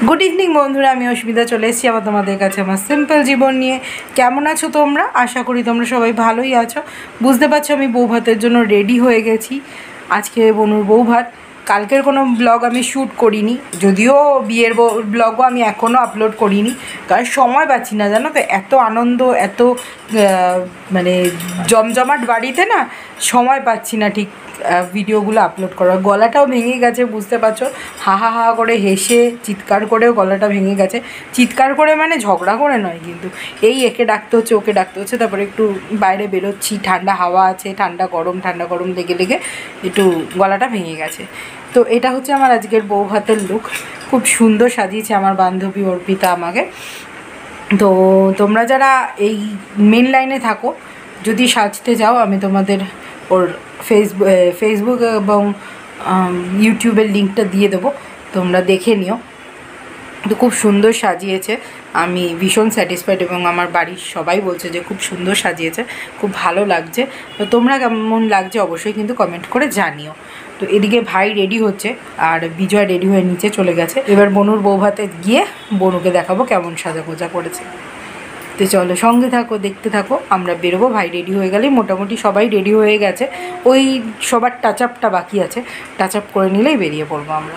Good evening বন্ধুরা, আমি অস্মিতা চলে এসেছি আবার তোমাদের কাছে আমার সিম্পল জীবন নিয়ে। কেমন আছো তোমরা? আশা করি তোমরা সবাই ভালোই আছো। বুঝতে পারছো আমি বউ ভাতের জন্য রেডি হয়ে গেছি। আজকে বনুর বউ ভাত। কালকের কোনো ব্লগ আমি শ্যুট করিনি, যদিও বিয়ের ব্লগও আমি এখনও আপলোড করিনি, কারণ সময় পাচ্ছি না, জানো তো। এত আনন্দ, এত মানে জমজমাট বাড়িতে না সময় পাচ্ছি না ঠিক ভিডিওগুলো আপলোড করার। গলাটাও ভেঙে গেছে, বুঝতে পারছো। হা হা হা করে হেসে চিৎকার করেও গলাটা ভেঙে গেছে। চিৎকার করে মানে ঝগড়া করে নয়, কিন্তু এই একে ডাকতে হচ্ছে, ওকে ডাকতে হচ্ছে। তারপরে একটু বাইরে বেরোচ্ছি, ঠান্ডা হাওয়া আছে, ঠান্ডা গরম লেগে লেগে একটু গলাটা ভেঙে গেছে। তো এটা হচ্ছে আমার আজকের বউ ভাতের লুক। খুব সুন্দর সাজিয়েছে আমার বান্ধবী অর্পিতা আমাকে। তো তোমরা যারা এই মেন লাইনে থাকো, যদি সাজতে যাও, আমি তোমাদের ওর ফেসবুক এবং ইউটিউবের লিঙ্কটা দিয়ে দেবো, তোমরা দেখে নিও। তো খুব সুন্দর সাজিয়েছে, আমি ভীষণ স্যাটিসফাইড, এবং আমার বাড়ির সবাই বলছে যে খুব সুন্দর সাজিয়েছে, খুব ভালো লাগছে। তো তোমরা কেমন লাগছে অবশ্যই কিন্তু কমেন্ট করে জানিও। তো এদিকে ভাই রেডি হচ্ছে, আর বিজয় রেডি হয়ে নিচে চলে গেছে। এবার বনুর বউ ভাতে গিয়ে বনুকে দেখাবো কেমন সাজাগোজা করেছে। তো চলো, সঙ্গে থাকো, দেখতে থাকো। আমরা বেরোবো, ভাই রেডি হয়ে গেলেই মোটামুটি সবাই রেডি হয়ে গেছে। ওই সবার টাচ আপটা বাকি আছে, টাচ আপ করে নিলেই বেরিয়ে পড়বো আমরা।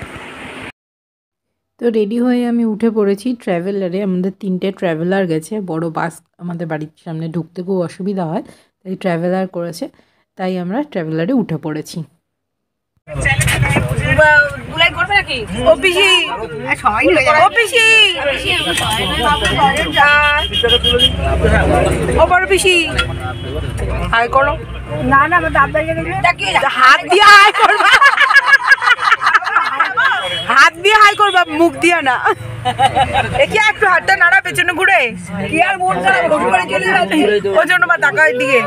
তো রেডি হয়ে আমি উঠে পড়েছি ট্র্যাভেলারে। আমাদের 3টে ট্র্যাভেলার গেছে, বড় বাস আমাদের বাড়ির সামনে ঢুকতে খুব অসুবিধা হয়, তাই ট্র্যাভেলার করেছে, তাই আমরা ট্র্যাভেলারে উঠে পড়েছি। হাত দিয়ে হাই করবা, মুখ দিয়ে না। একে একটু হাতটা নাড়া পেছনে ঘুরে, কি আর মন খারাপ করে চলে যাচ্ছে ওই জন্য বা তাকায় দিকে,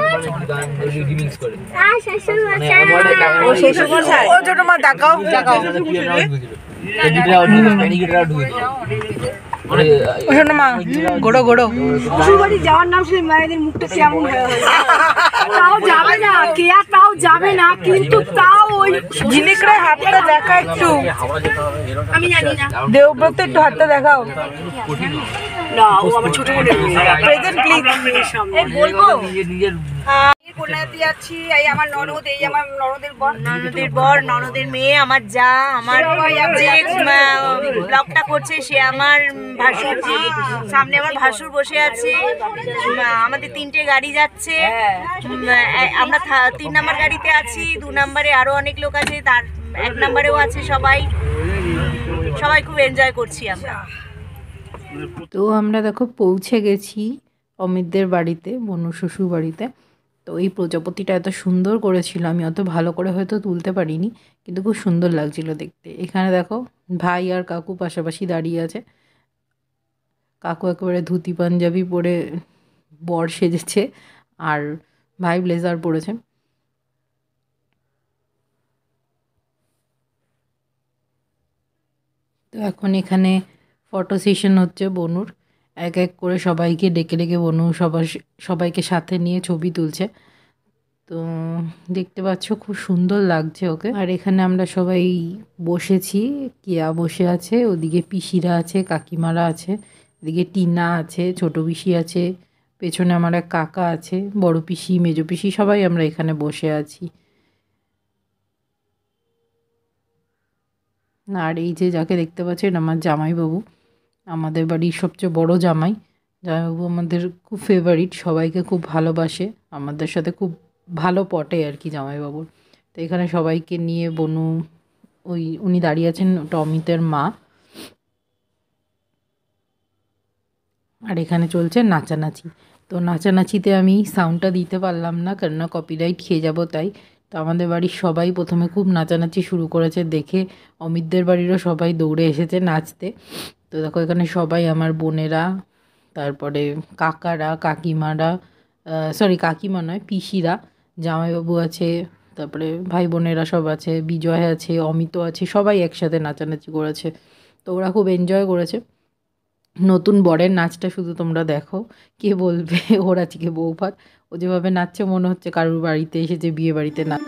ওই জন্য মা তাকাও তাকাও। মা ঘোড়ো ঘোড়ো শ্বশুরবাড়ি যাওয়ার নাম শুনে মায়েদের মুখটা কেমন হয়ে তাও যাবে না, কেয়া তাও যাবে না, কিন্তু তাও ওই ঝিলিকরে হাতটা দেখা একটু। আমি জানি না, দেবব্রত একটু হাতটা দেখাও না, ও আমার ছোট বোনের প্রেজেন্ট প্লিজ বলবো। কোনাতে যাচ্ছি, এই আমার ননদ, এই আমার ননদের বর, ননদের মেয়ে, আমার যা, আমার যে ব্লগটা করছে সে আমার ভাসুরজি, সামনে আমার ভাসুর বসে আছে। আমাদের 3টে গাড়ি যাচ্ছে, আমরা 3 নাম্বার গাড়িতে আছি, 2 নাম্বারে আরো অনেক লোক আছে, তার 1 নাম্বারেও আছে। সবাই খুব এনজয় করছি আমরা। তো আমরা দেখো পৌঁছে গেছি অমিতদের বাড়িতে, বনু শ্বশুর বাড়িতে। তো এই প্রজাপতিটা এত সুন্দর করেছিল, আমি অত ভালো করে হয়তো তুলতে পারিনি, কিন্তু খুব সুন্দর লাগছিল দেখতে। এখানে দেখো ভাই আর কাকু পাশাপাশি দাঁড়িয়ে আছে। কাকু একেবারে ধুতি পাঞ্জাবি পরে বর সেজেছে, আর ভাই ব্লেজার পরেছে। তো এখন এখানে ফটো সেশন হচ্ছে বনুর। এক এক করে সবাইকে ডেকে ডেকে বনু সবাইকে সাথে নিয়ে ছবি তুলছে। তো দেখতে পাচ্ছ খুব সুন্দর লাগছে ওকে। আর এখানে আমরা সবাই বসেছি, কেয়া বসে আছে, ওদিকে পিসিরা আছে, কাকিমারা আছে, এদিকে টিনা আছে, ছোট পিসি আছে, পেছনে আমার এক কাকা আছে, বড় পিসি, মেজো পিসি, সবাই আমরা এখানে বসে আছি। আর এই যে যাকে দেখতে পাচ্ছেন আমার জামাইবাবু, আমাদের বাড়ির সবচেয়ে বড় জামাইবাবু আমাদের খুব ফেভারিট, সবাইকে খুব ভালোবাসে, আমাদের সাথে খুব ভালো পটে আর কি জামাইবাবুর। তো এখানে সবাইকে নিয়ে বনু, উনি দাঁড়িয়ে আছেন, ওটা অমিতের মা। আর এখানে চলছে নাচানাচি। তো নাচানাচিতে আমি সাউন্ডটা দিতে পারলাম না, কেননা কপিরাইট খেয়ে যাব, তাই। তো আমাদের বাড়ির সবাই প্রথমে খুব নাচানাচি শুরু করেছে দেখে, অমিতদের বাড়িরও সবাই দৌড়ে এসেছে নাচতে। তো দেখো এখানে সবাই আমার বোনেরা, তারপরে কাকারা, কাকিমারা, কাকিমা নয় পিসিরা, জামাইবাবু আছে, তারপরে ভাই বোনেরা সব আছে, বিজয় আছে, অমিত আছে, সবাই একসাথে নাচানাচি করেছে। তো ওরা খুব এনজয় করেছে। নতুন বরের নাচটা শুধু তোমরা দেখো, কে বলবে ওর আজকে বউ ভাত। ও যেভাবে নাচছে মনে হচ্ছে কারোর বাড়িতে এসেছে, বিয়ে বাড়িতে না।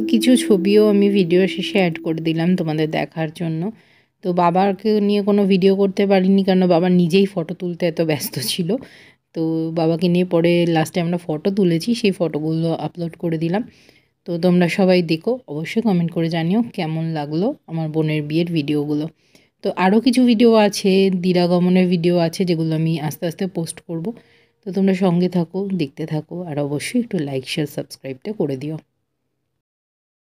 কিছু ছবিও আমি ভিডিও শেষে অ্যাড করে দিলাম তোমাদের দেখার জন্য। তো বাবাকে নিয়ে কোনো ভিডিও করতে পারিনি, কারণ বাবা নিজেই ফটো তুলতে এত ব্যস্ত ছিল। তো বাবাকে নিয়ে পরে লাস্টে আমরা ফটো তুলেছি, সেই ফটোগুলো আপলোড করে দিলাম। তো তোমরা সবাই দেখো, অবশ্যই কমেন্ট করে জানিও কেমন লাগলো আমার বোনের বিয়ের ভিডিওগুলো। তো আরও কিছু ভিডিও আছে, দিরাগমনের ভিডিও আছে, যেগুলো আমি আস্তে আস্তে পোস্ট করব। তো তোমরা সঙ্গে থাকো, দেখতে থাকো, আর অবশ্যই একটু লাইক শেয়ার সাবস্ক্রাইবটা করে দিও।